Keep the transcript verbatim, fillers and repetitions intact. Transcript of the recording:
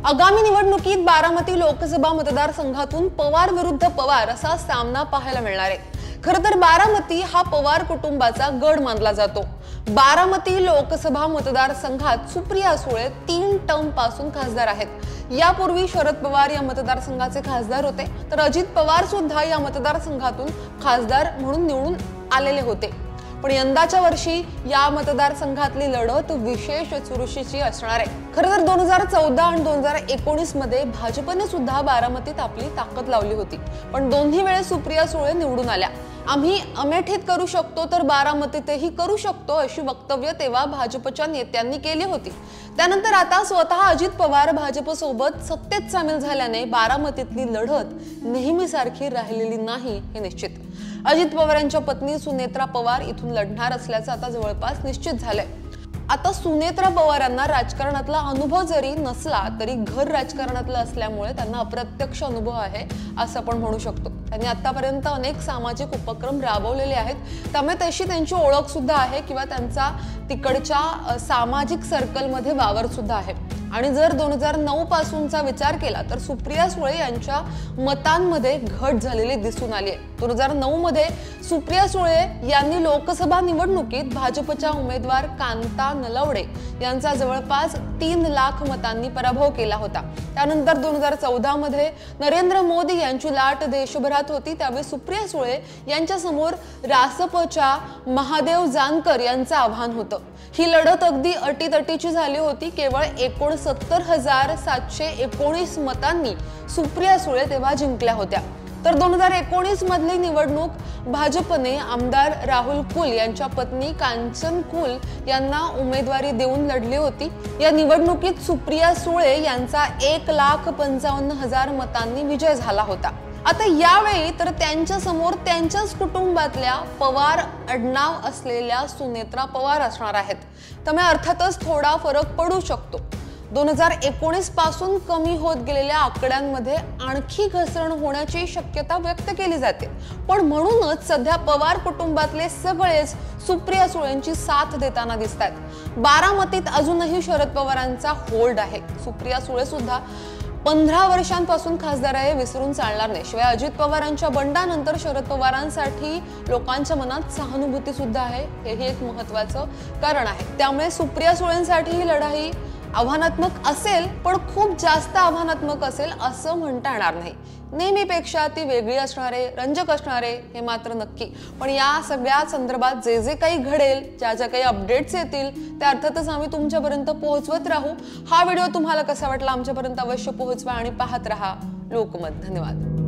आगामी निवडणुकीत बारामती लोकसभा मतदारसंघातून पवार विरुद्ध पवार असा सामना पाहायला मिळणार आहे। खरं तर बारामती हा पवार कुटुंबाचा गड मानला जातो। बारामती लोकसभा मतदारसंघात सुप्रिया सुळे तीन टर्म पासून खासदार आहेत। यापूर्वी शरद पवार या मतदारसंघाचे खासदार होते, तर अजित पवार सुद्धा या मतदारसंघातून खासदार म्हणून निवडून आलेले होते। पण यंदाच्या वर्षी या मतदारसंघातली लढत विशेष चुरशीची असणार आहे। खरं तर दोन हजार चौदा आणि दोन हजार एकोणीस मध्ये भाजपने सुद्धा बारामतीत आपली ताकद लावली होती, पण दोन्ही वेळेस सुप्रिया सुळे निवडून आल्या। आम्ही अमेठीत करू शकतो तर बारामतीतही करू शकतो अशी वक्तव्य तेव्हा भाजपच्या नेत्यांनी केली होती। त्यानंतर आता स्वतः अजित पवार भाजपसोबत सत्तेत सामील झाल्याने बारामतीतली लढत नेहमीसारखी राहिलेली नाही हे निश्चित। अजित पवार यांच्या पत्नी सुनेत्रा पवार इथून लढणार असल्याचं आता जवळपास निश्चित झालंय। आता सुनेत्रा पवारांना राजकारणातला अनुभव जरी नसला तरी घर राजकारणातलं असल्यामुळे त्यांना अप्रत्यक्ष अनुभव आहे असं आपण म्हणू शकतो। त्यांनी आतापर्यंत अनेक सामाजिक उपक्रम राबवलेले आहेत, त्यामुळे तशी त्यांची ओळख सुद्धा आहे किंवा त्यांचा तिकडच्या सामाजिक सर्कलमध्ये वावर सुद्धा आहे। आणि जर दोन हजार नऊ पासूनचा विचार केला तर सुप्रिया सुळे यांच्या मतांमध्ये घट झालेली दिसून आली आहे। दोन हजार नऊ मध्ये सुप्रिया सुळे यांनी लोकसभा निवडणुकीत भाजपच्या उमेदवार कांता नलवडे यांचा जवळपास तीन लाख मतांनी पराभव केला होता। त्यानंतर दोन हजार चौदा मध्ये नरेंद्र मोदी यांची लाट देशभरात होती, त्यावेळी सुप्रिया सुळे यांच्या समोर रासपच्या महादेव जानकर यांचं आव्हान होतं। ही लढत अगदी अटीतटीची झाली होती। केवळ एकोणसत्तर हजार सातशे एकोणीस मतांनी सुप्रिया सुळे तेव्हा जिंकल्या होत्या। तर दोन हजार एकोणीस मधली निवडणूक भाजपने आमदार राहुल कुल यांच्या पत्नी कांचन कुल यांना उमेदवारी देऊन लढली होती। या निवडणुकीत सुप्रिया सुळे यांचा एक लाख पंचावन्न हजार मतांनी विजय झाला होता। आता यावेळी तर त्यांच्या समोर त्यांच्याच कुटुंबातल्या पवार आडनाव असलेल्या सुनेत्रा पवार असणार आहेत, त्यामुळे अर्थातच थोडा फरक पडू शकतो। दोन हजार एकोणीस पासून कमी होत गेलेल्या आकड्यांमध्ये आणखी घसरण होण्याची शक्यता व्यक्त केली जाते, पण म्हणूनच सध्या पवार कुटुंबातले सगळेच सुप्रिया सुळेंची साथ देताना दिसतात। बारामतीत अजूनही शरद पवारांचा होल्ड आहे। सुप्रिया सुळे सुद्धा पंधरा वर्षांपासून खासदार आहे, विसरून चालणार नाही। शिवाय अजित पवारांच्या बंडानंतर शरद पवारांसाठी लोकांच्या मनात सहानुभूती सुद्धा आहे, हेही एक महत्त्वाचं कारण आहे। त्यामुळे सुप्रिया सुळेंसाठी ही लढाई आव्हानात्मक असेल, पण खूप जास्त आव्हानात्मक असेल असं म्हणता येणार नाही। नेहमीपेक्षा ती वेगळी असणार आहे, रंजक असणार आहे हे मात्र नक्की। पण या सगळ्या संदर्भात जे जे काही घडेल, ज्या ज्या काही अपडेट्स येतील त्या अर्थातच आम्ही तुमच्यापर्यंत पोहोचवत राहू। हा व्हिडिओ तुम्हाला कसा वाटला आमच्यापर्यंत अवश्य पोहोचवा आणि पाहत रहा लोकमत। धन्यवाद।